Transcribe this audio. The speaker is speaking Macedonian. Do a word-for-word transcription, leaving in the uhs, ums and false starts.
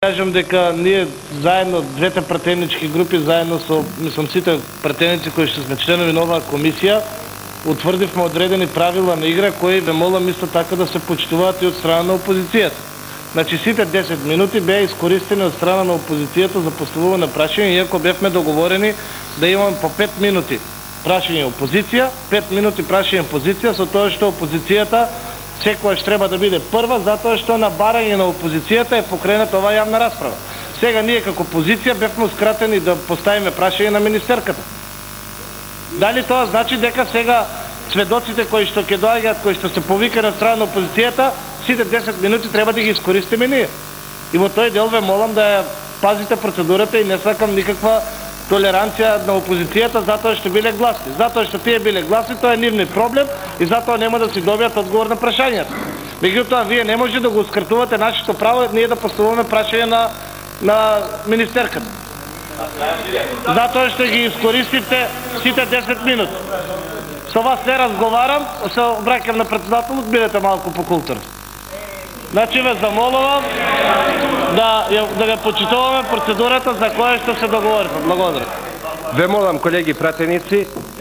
Кажам дека ние заедно, двете пратенички групи, заедно со, мислам, сите пратеници кои што сме членови на оваа комисија, утврдивме одредени правила на игра кои ве молам исто така да се почитуваат и од страна на опозицијата. Значи сите десет минути беа искористени од страна на опозицијата за поставување прашања, иако бевме договорени да имаме по пет минути прашање опозиција, пет минути прашање позиција, со тоа што опозицијата секојаш треба да биде прва, затоа што на барање на опозицијата е покрената оваа јавна расправа. Сега ние како позиција бевме ускратени да поставиме прашање на министерката. Дали тоа значи дека сега сведоците кои што ќе доаѓаат, кои што се повикани од страна на опозицијата, сите десет минути треба да ги искористиме ние? И во тој дел ве молам да ја пазите процедурата и не сакам никаква толеранција на опозицијата затоа што биле гласни. Затоа што тие биле гласни, тоа е нивни проблем и затоа нема да си добијат одговор на прашањата. Меѓутоа, вие не може да го ускратувате нашето право ние да поставуваме прашање на, на министерката. Затоа што ги искористите сите десет минути. Со вас не разговарам, се обраќам на председателот, бидете малку покултурни. Значи ве замолувам да, да ја почитуваме процедурата за која што се договоривме. Благодарам. Ве молам, колеги пратеници,